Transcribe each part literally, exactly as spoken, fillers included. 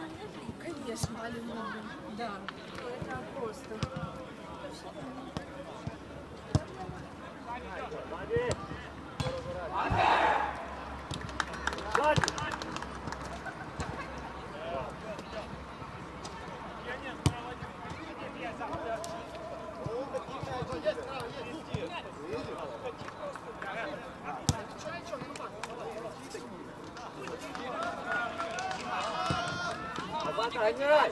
Конечно, да. Это просто. Отгоняй!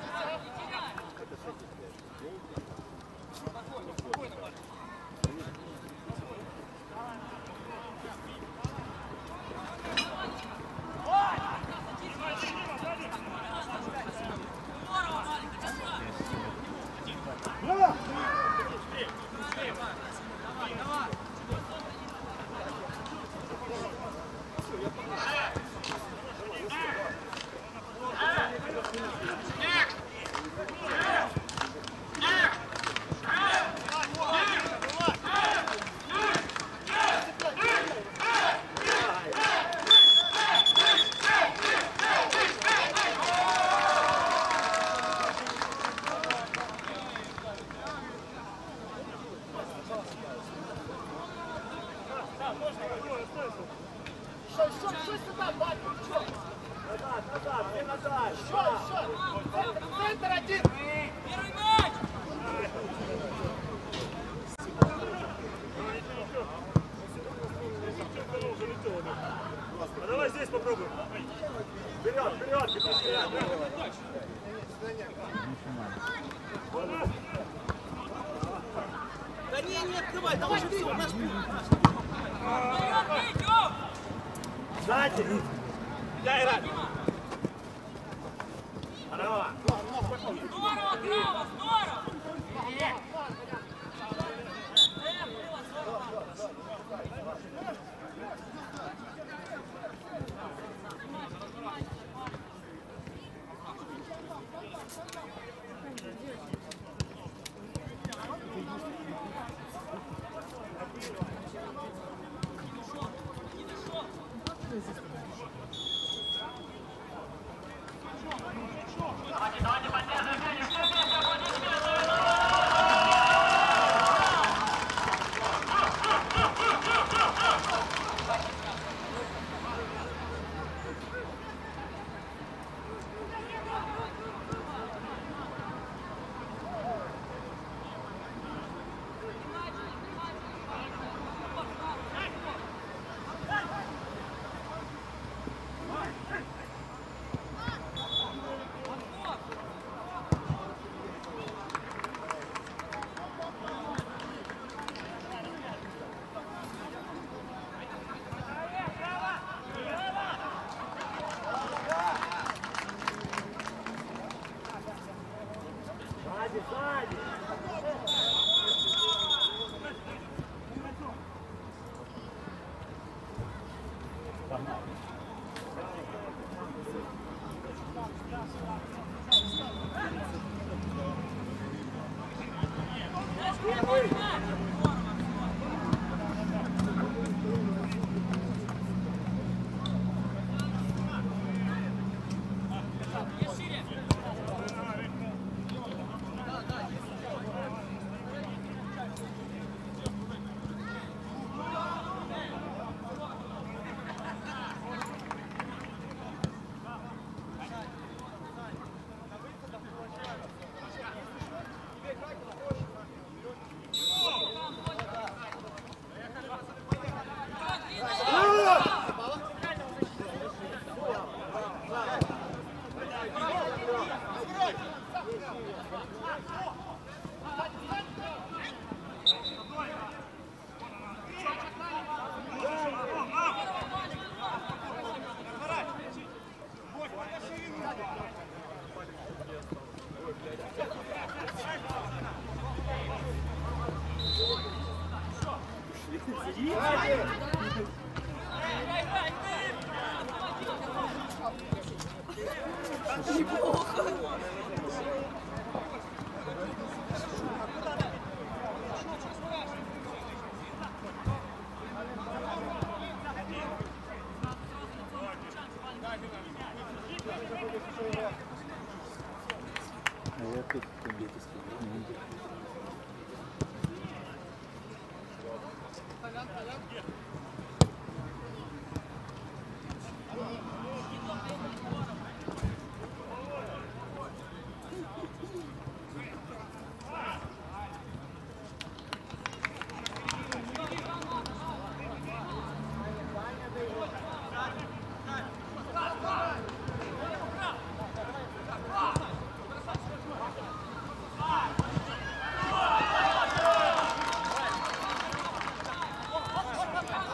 А давай здесь попробуем. Вперед, вперед, вперед. Да не, не открывай, давай же все, наш путь. Сзади. Я играю. Здорово. Здорово, здорово, здорово. Я тут бити Давай,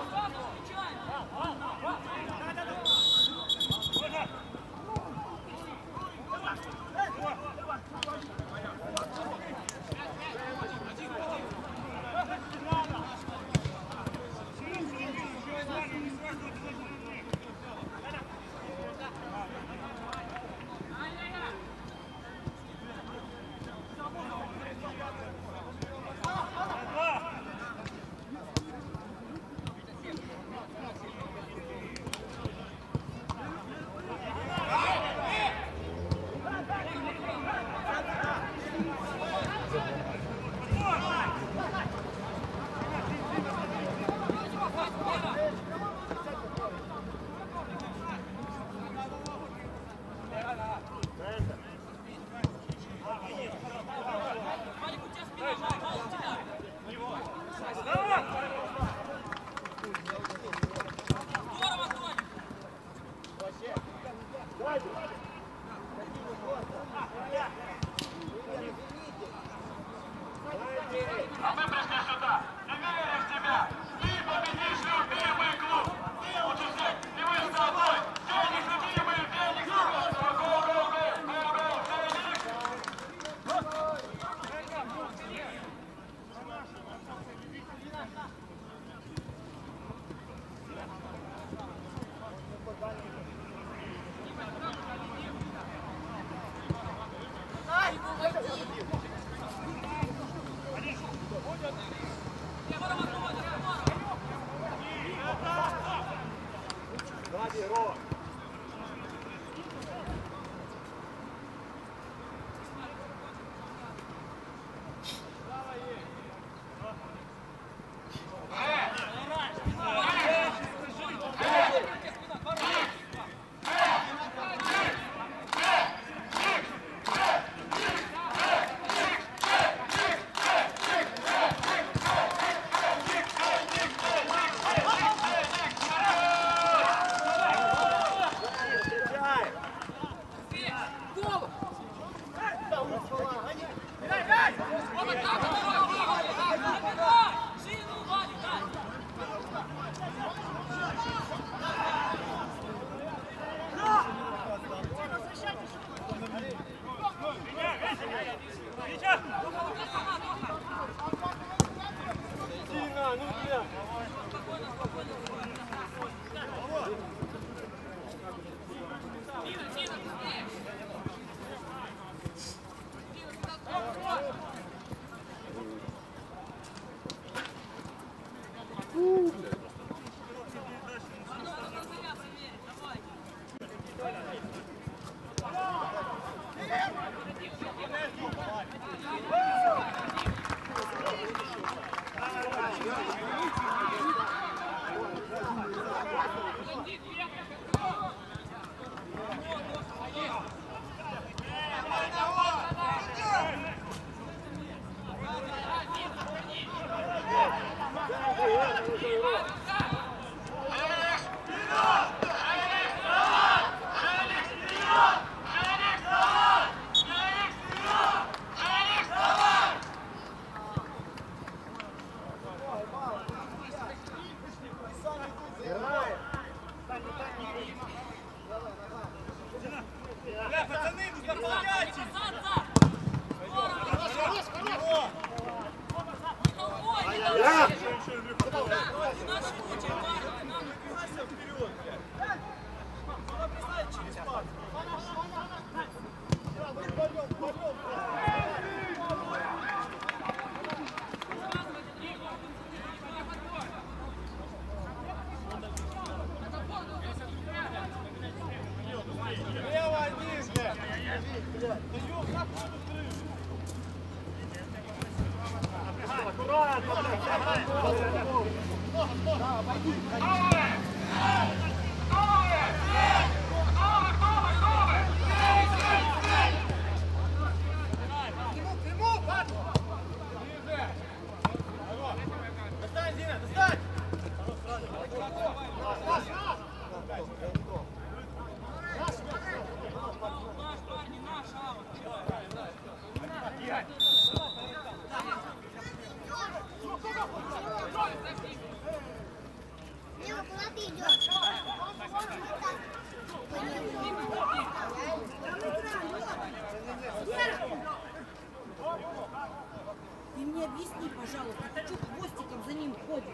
Ты мне объясни, пожалуйста, ты что хвостиком за ним ходишь?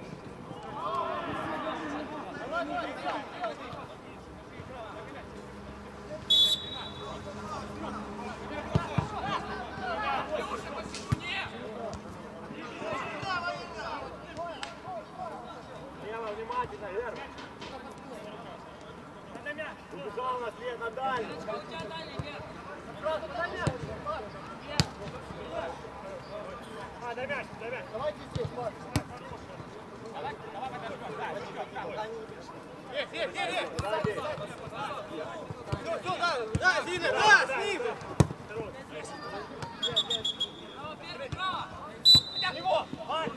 Лево, внимательно, Верма. Убежал на след, на дальний. А, дай мяч, дай мяч. Давайте здесь, Марк. Давай, давай, подожди. Есть, есть, есть, есть. Все, все, да, да, Зина, да, с ним. Первый, право! Его! Марк!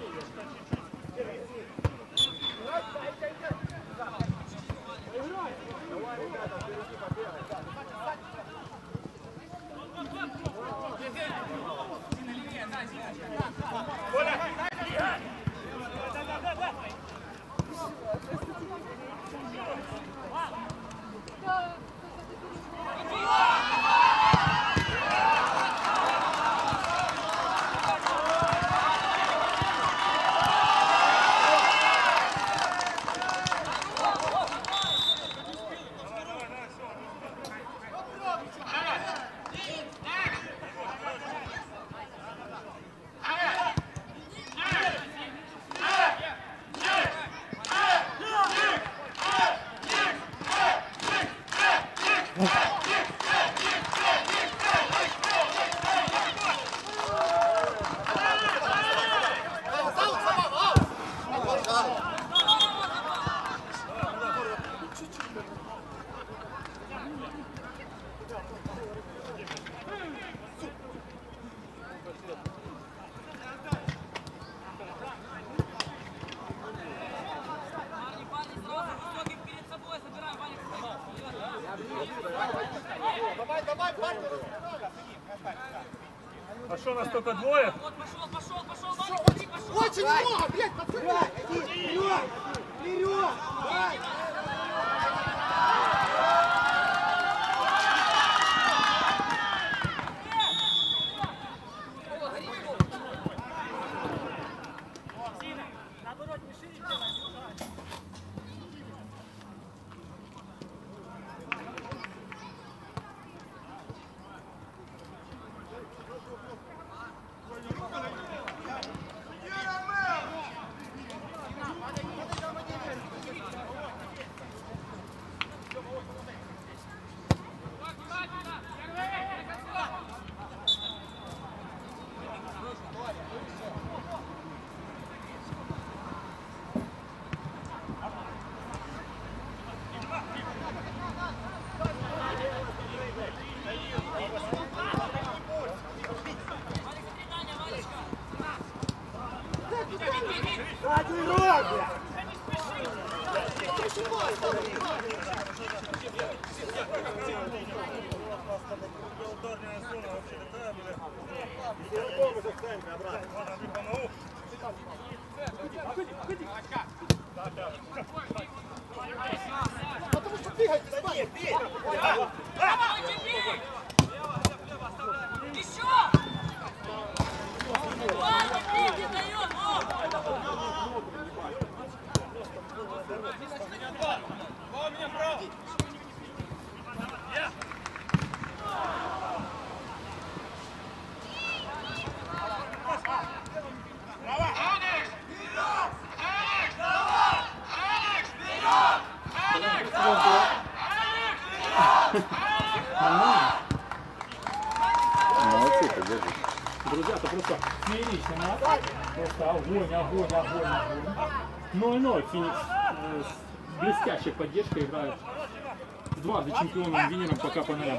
Давай, ребята, впереди побега. Коля! А что, нас только двое? Вот, пошел, пошел, пошел, Ваня, смотри, пошел! Очень много, блядь, подсыпай! Вперед! Вперед! Давай! Потому что бегать, бей, бей! Давайте, бей! Еще! Ладно, бей, не дает, ну! Два у меня право! Молодцы, поддержи. Друзья, это просто фееричный матч. Просто огонь, огонь, огонь, огонь. ноль-ноль. Феникс э, с блестящей поддержкой играет. Дважды чемпионом Винером по КПНЛ.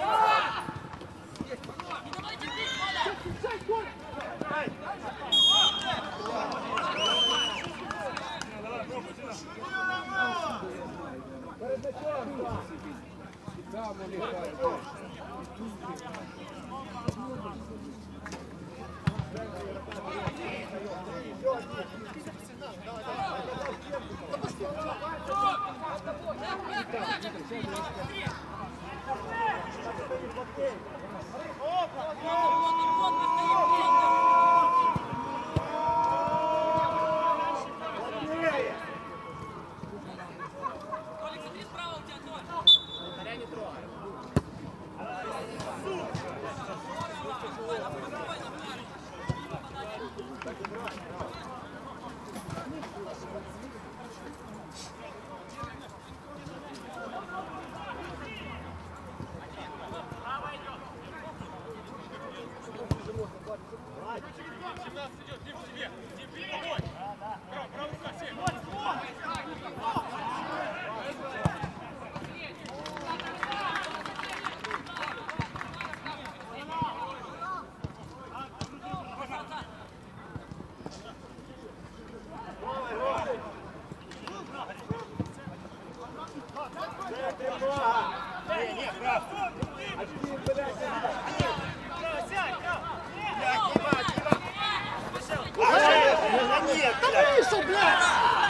Нет, да вышел, блядь!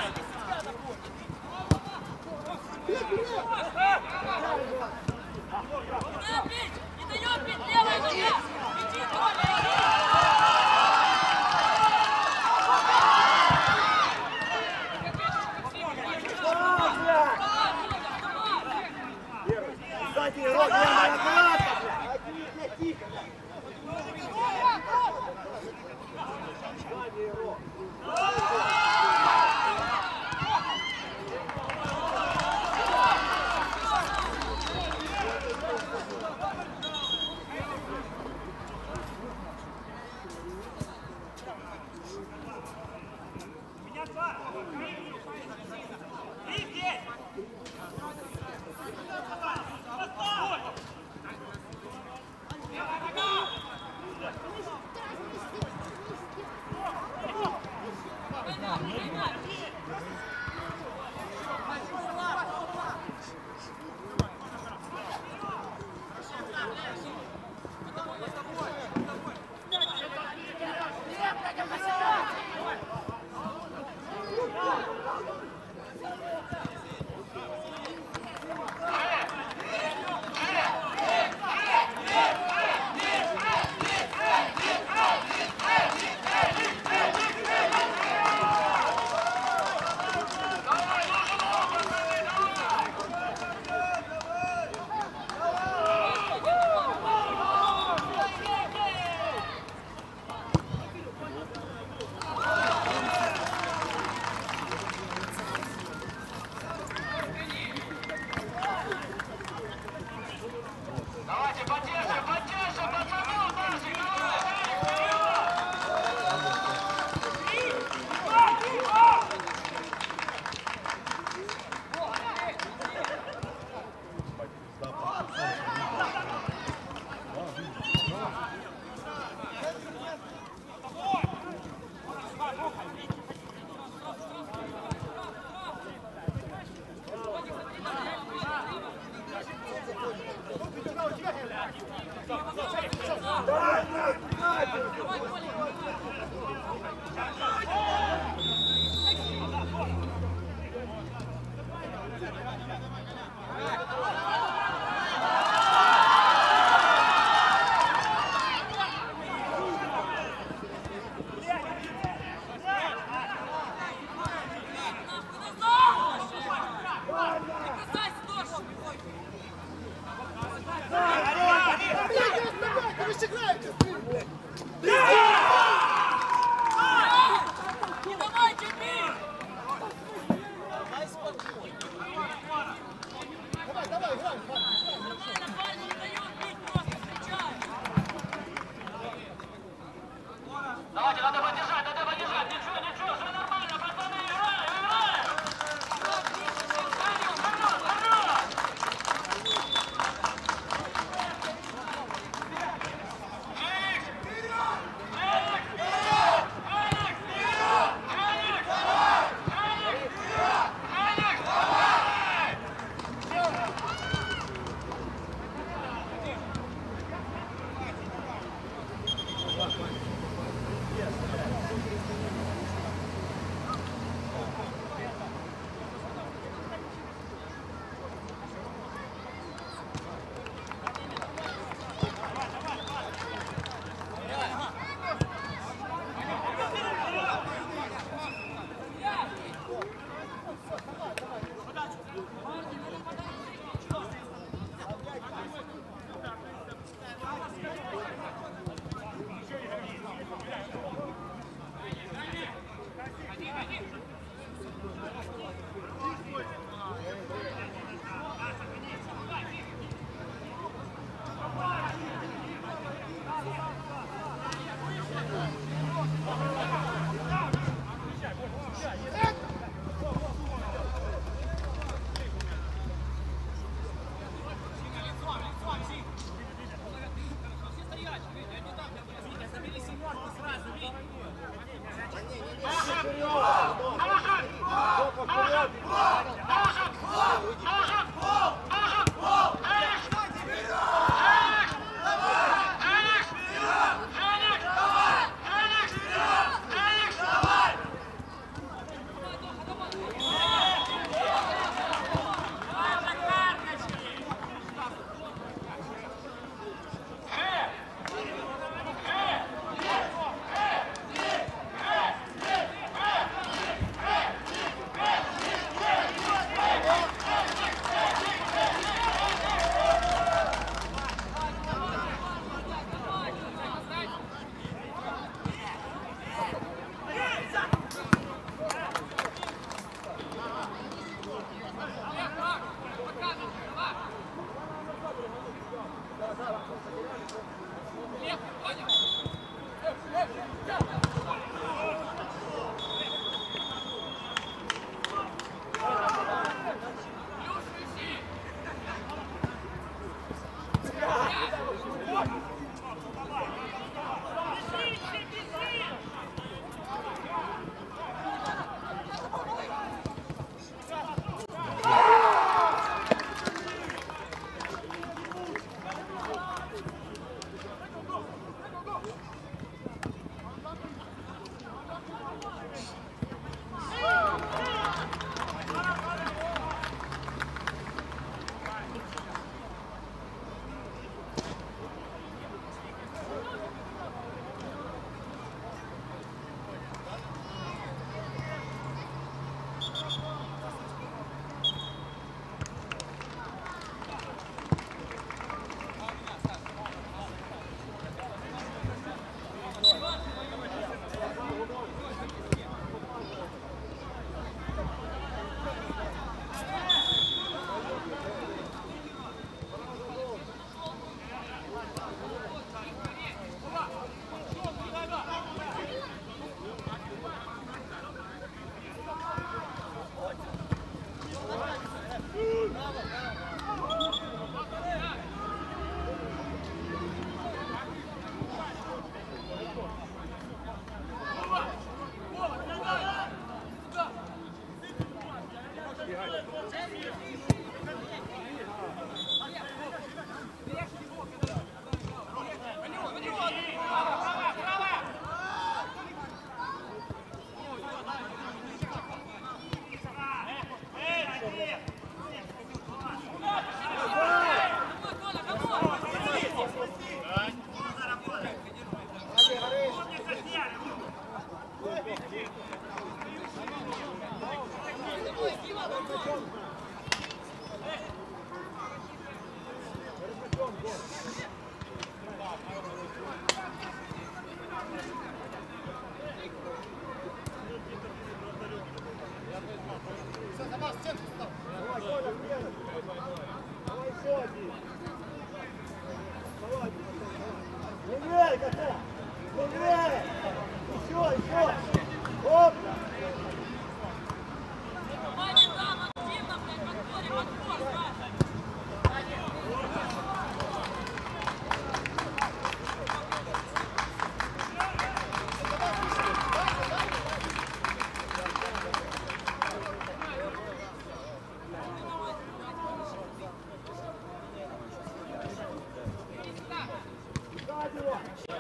Не даем бить, левая нога! Иди, Толя, Сзади, Рок, я обратно, блядь! Тихо, блядь! Сзади, Рок!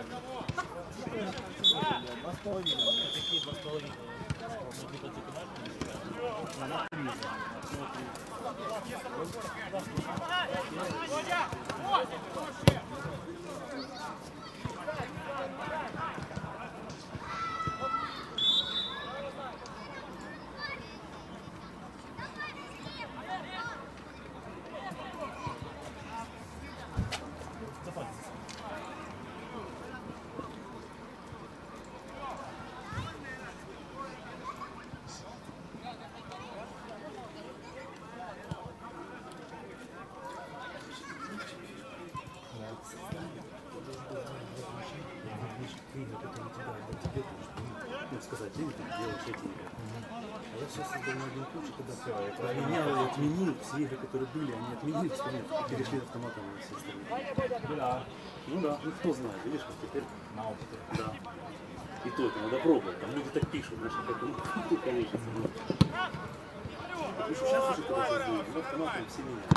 Два с половиной. Какие два с половиной? Сказать, ты делаешь эти игры. А я все создал на один ключ, когда поменял и отменил все игры, которые были, они отменились, понятно, и перешли автоматом на все остальные. Да. Ну да, ну кто знает, видишь, как теперь. На опыте. Да. И то это надо пробовать, там люди так пишут, знаешь, как ну, конечно. Потому что сейчас уже когда создают, ну автоматом все меняют.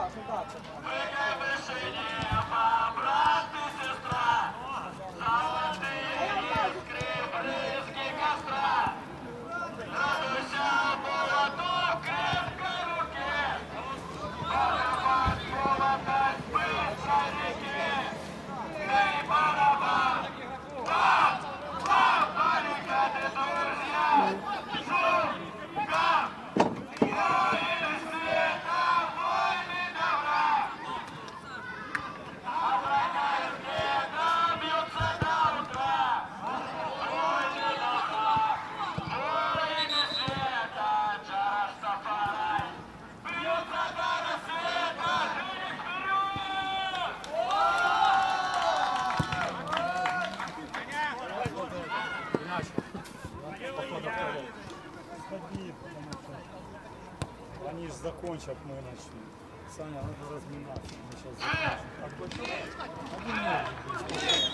Прикай выше неба, брат и сестра, закончат, мы начнем. Саня, надо разминаться. Мы сейчас закончим. А почему? Один может быть.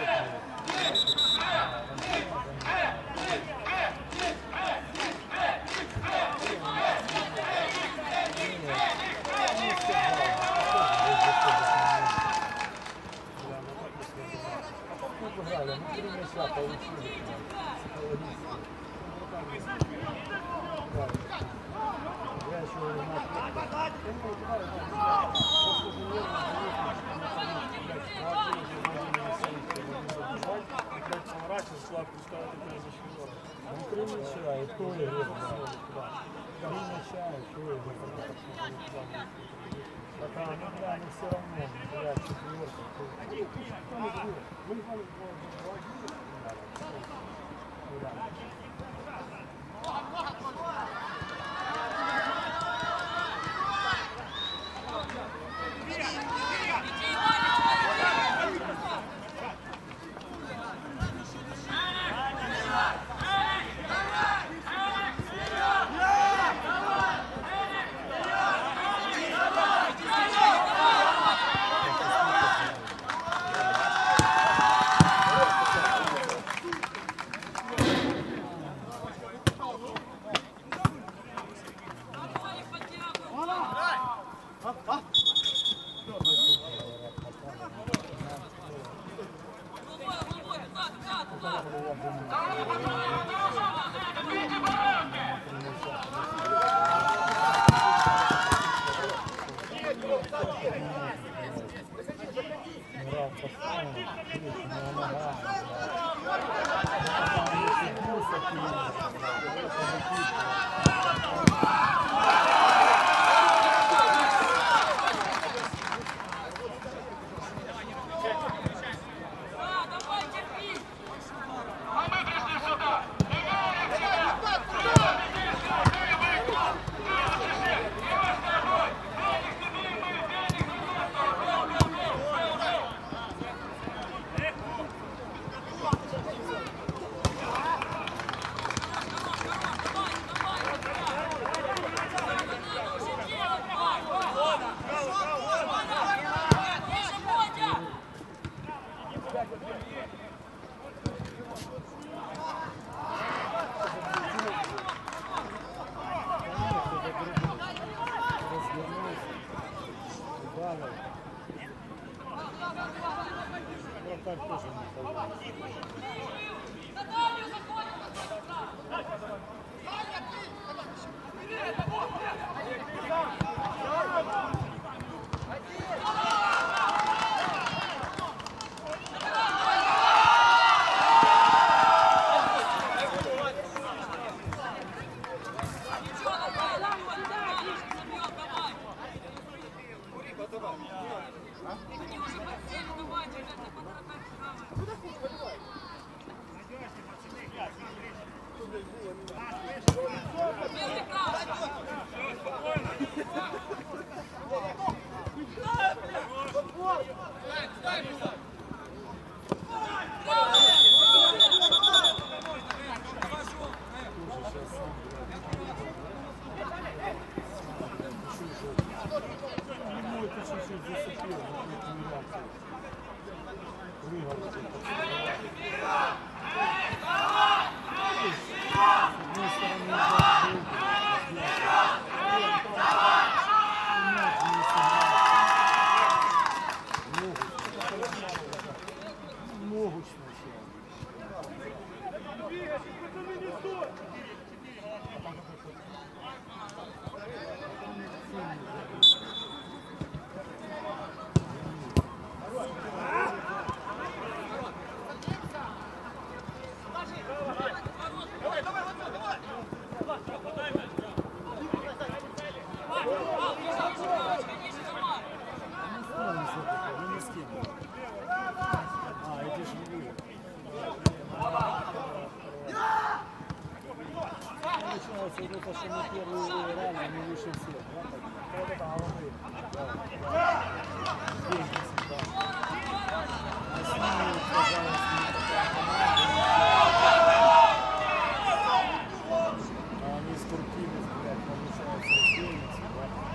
Мы три мяча получили психологически. Я еще говорю, ну три мяча, и то игры. Три мяча, и то игры. Пока, ну да, они все равно, да, четверка. Мы не знали, они спортивность, блядь, получается,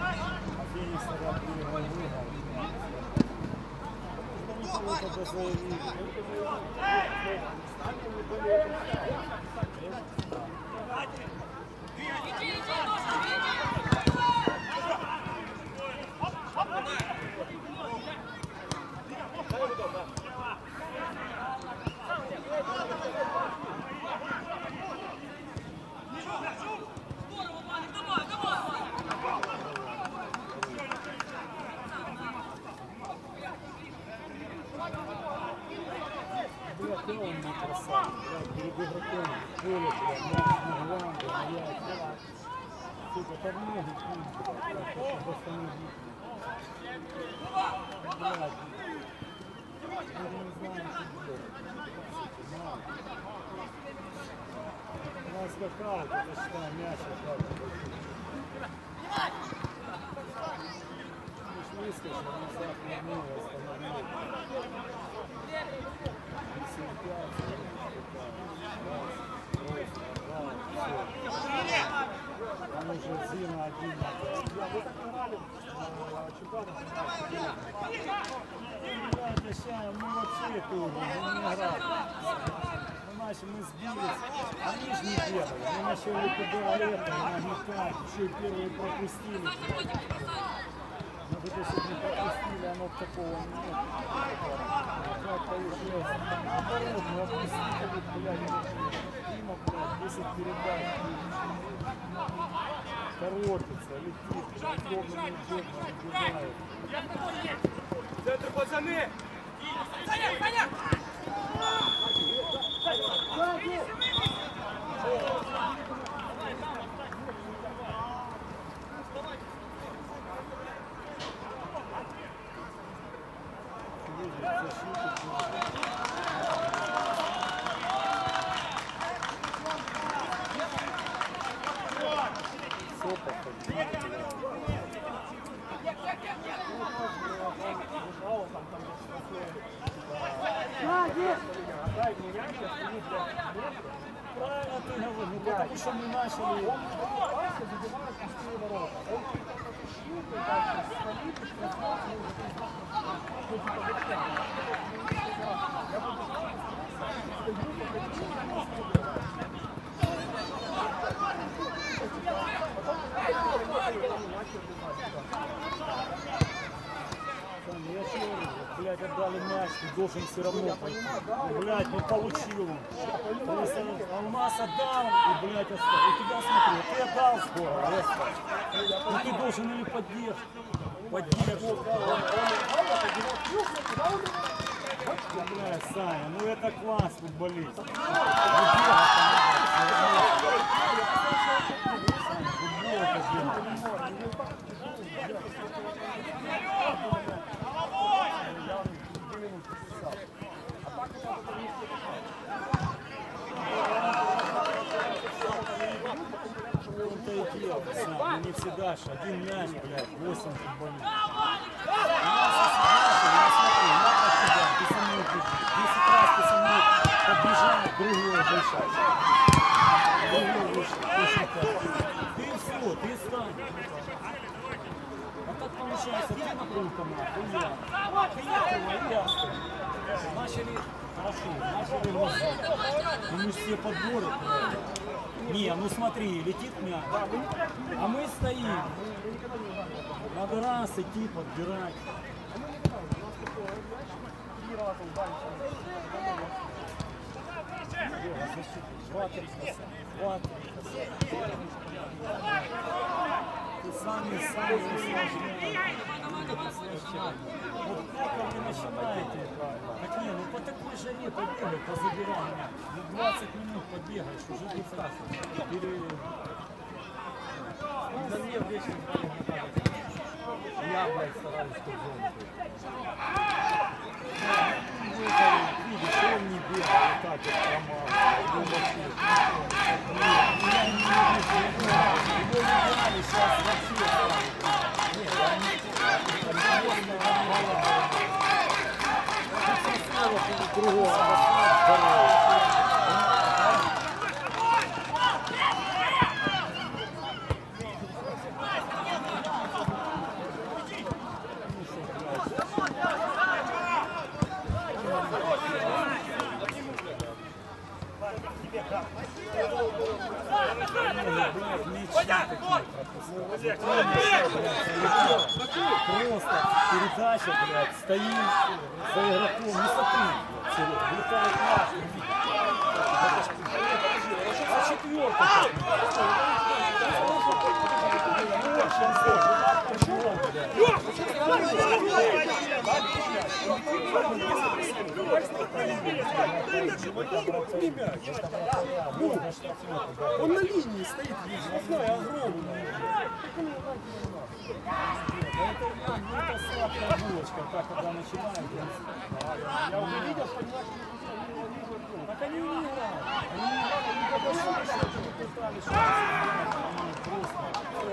заявили. Иди, иди, Доша, иди! Здорово, Ваня, давай, давай, Ваня! Бля, ты он не красавец, бля, перед игроком в поле, бля, мяч на гланду, блядь, бля. Сука, там ноги кинь, блядь, это просто не видно. Блядь, мы не знаем, что делать. У нас скакал, это что, мяч отдал. Мы ж выскочили, назад нырнули, остановили. Там уже Зина один. Вы так играли на Чуканах? Ребята, сейчас мы вообще тоже не играли. Мы начали, мы сбились, они же не бегали. Мы начали туда это, нагнетать, еще и первые пропустили. Но вот если бы не пропустили, оно такого нет. Как получилось? Наоборот, мы опустили, блядь, Дима, блядь, десять передач. Торопится, летит, удобно, неудобно, убегает. Центр, пацаны! Саня, Саня! Правильно ты говоришь, ну потому что мы начали. Я что говорю, блядь, отдали мяч, ты должен все равно пойти. Блядь, не получил он. То есть Алмаз отдал, и, блядь, оставил. У тебя, смотри, ты отдал скоро, резко. Но ты должен или поддержку. Поддержку. Блядь, Саня, ну это класс футболист. Футбол это делает. Он-то и делал, пацан, не всегда ж. Один мяч, блядь, восемь футболистов. У нас смотри, надо тебя, ты со мной бежишь. десять раз ты со мной побежал, другой вышел. Другой вышел, точно так. Ты все, ты стань. А так получается, ты накрыл команду, и я. Приехала, и я стою. Начали хорошо, начали глаза. Ну мы же все подборы. Не, ну смотри, летит мяч, а мы стоим. Надо раз идти, подбирать. Два-три коса, два-три коса. Ты сами, сами усложняете. Вот как вы начинаете? Так не, ну по такой жаре побегай, позабирай мяч. Ну двадцать минут побегаешь, уже не страшно. Пере... Да мне в вечер я, блядь, стараюсь в зону. Видишь, он не бегал, вот так вот ломал. Его вообще. Я не вижу, его не брали, сейчас вообще. Нет, они просто ломала. Сейчас снова другого, здорового. Просто передача, блядь, стоим за игроком, не сопри, Серега, летает мяч. А четвертый. Он на линии стоит, штрафной огромный. Это сладкая булочка, так когда начинаем. Я уже видел, что так они не играют. Они не играют, они подошли, что-то пытались, что-то просто.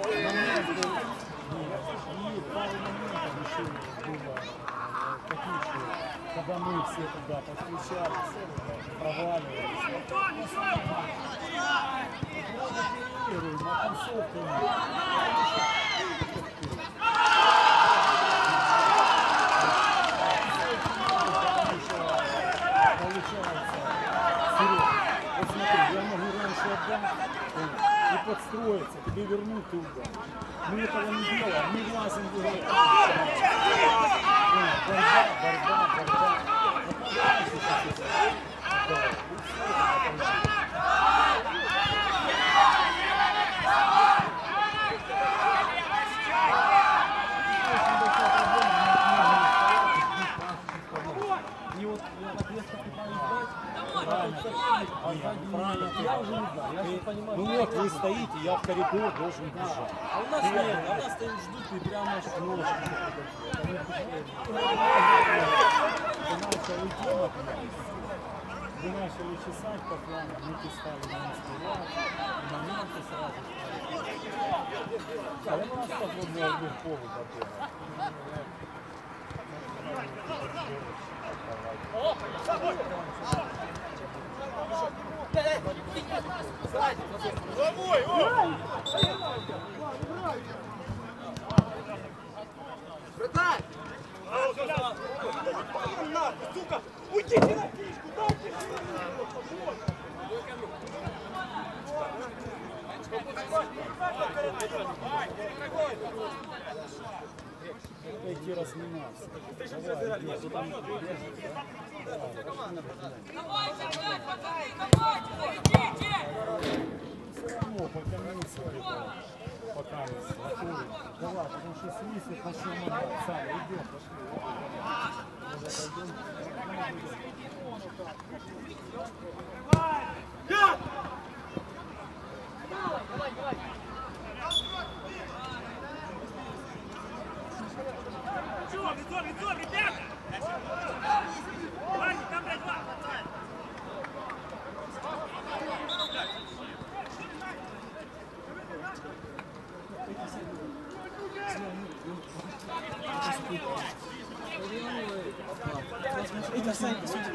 И пару моментов еще было такие, когда мы все туда подключались, проваливались. На концовке. Вот смотри, я могу раньше отдать и подстроиться, тебе вернуть туда. Мы этого не делаем, мы влазим в игру. Борьба, борьба, борьба. И вот если ты правильно, я уже не знаю, я же понимаю. Ну вот вы стоите, я в коридор должен бежать. А у нас нет, а у нас стоим ждут и прямо аж ножки. Вы начали чесать по плану, мы писали на инстаграм, моменты сразу стали. А у нас подводный один повод опять. Головой, о! Вратарь! Сука, уйдите на фишку, дайте! Пойти разминаться. Давай, нет, тут там Давайте, блядь, пацаны, давайте, зарядите! все равно покормиться, пока не заходит. Давай, потому что свистнет, начнем набрать. Саня, идем, пошли. Давай, давай! Лицо, лицо, лицо, ребята! Парни, там, блядь, два! Это Санька, судя.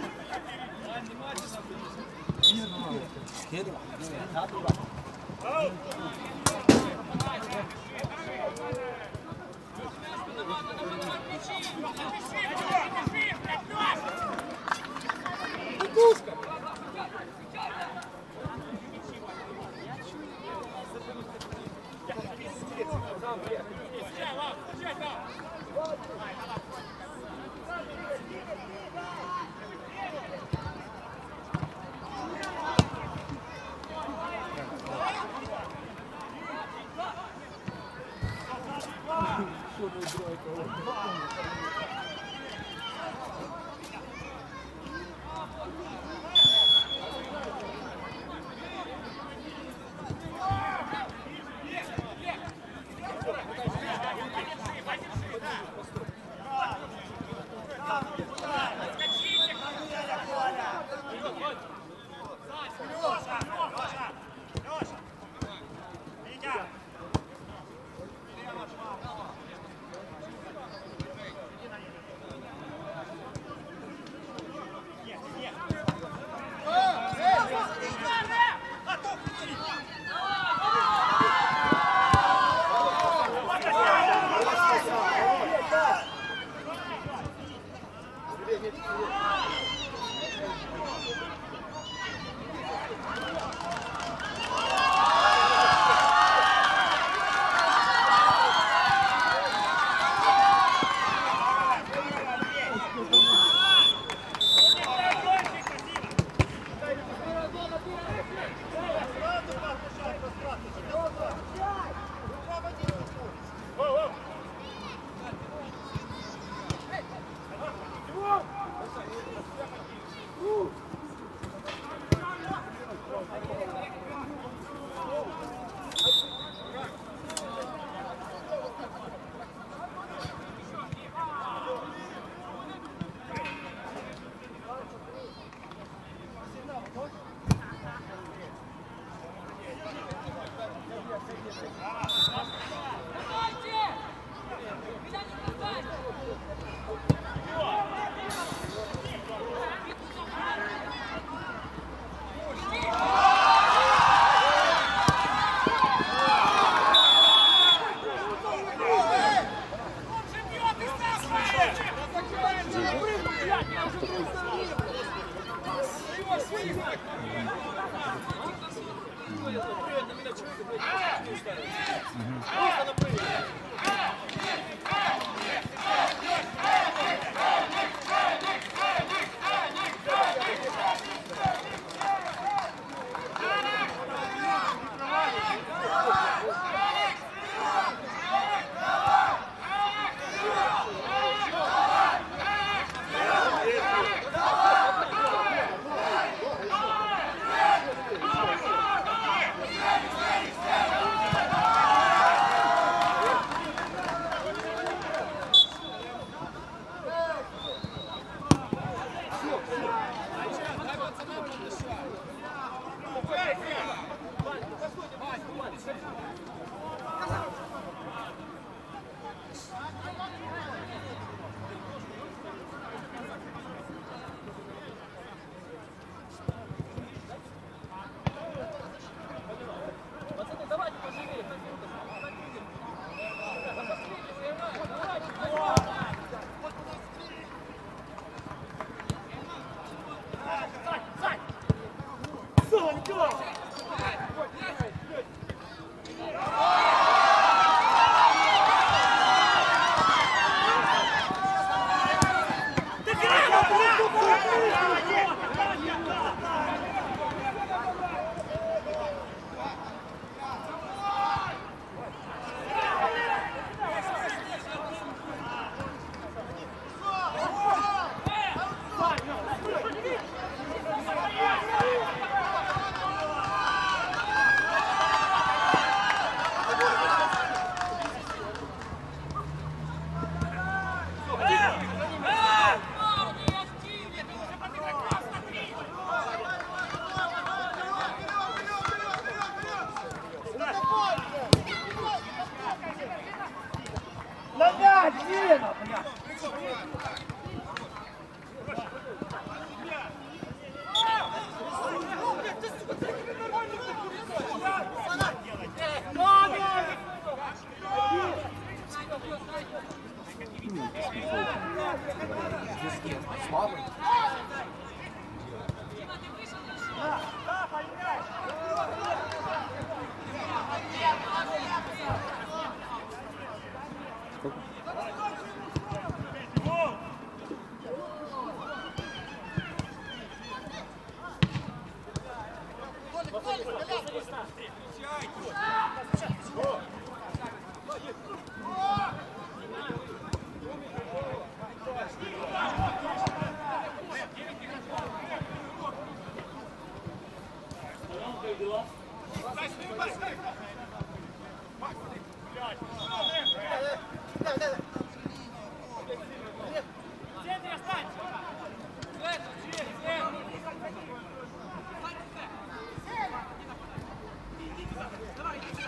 Давай!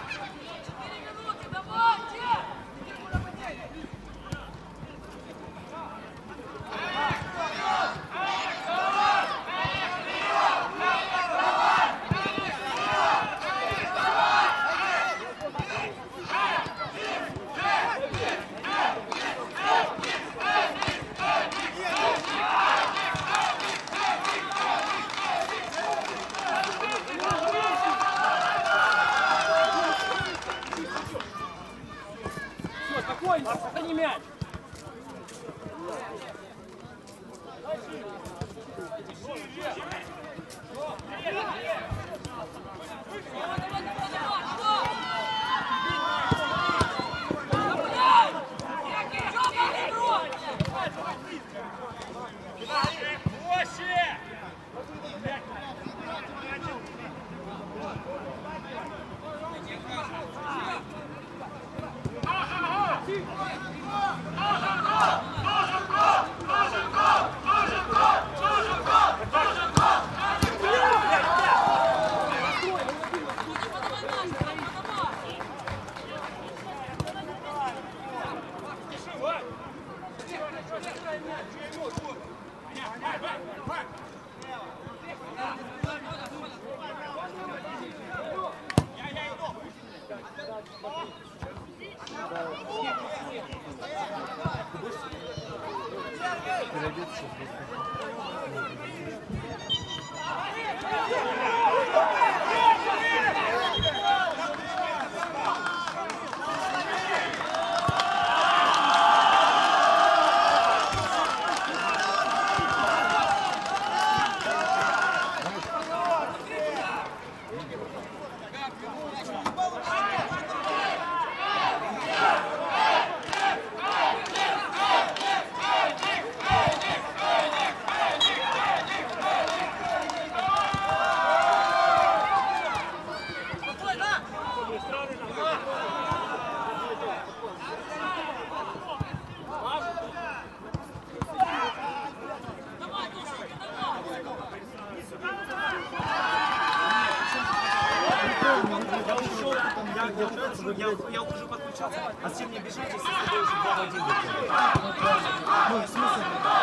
я, ухожу, я, я ухожу подключаться, а зачем мне бежать, если с тобой уже два в один выходит? Ну, в смысле?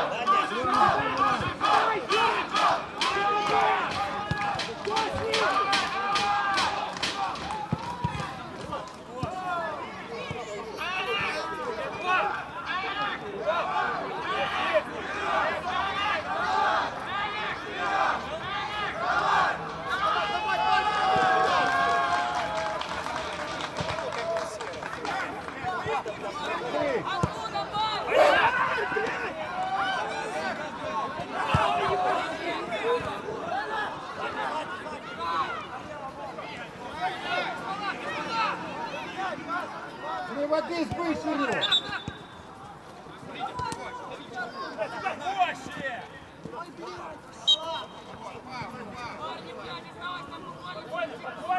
Не воды, сбышь его! Ой,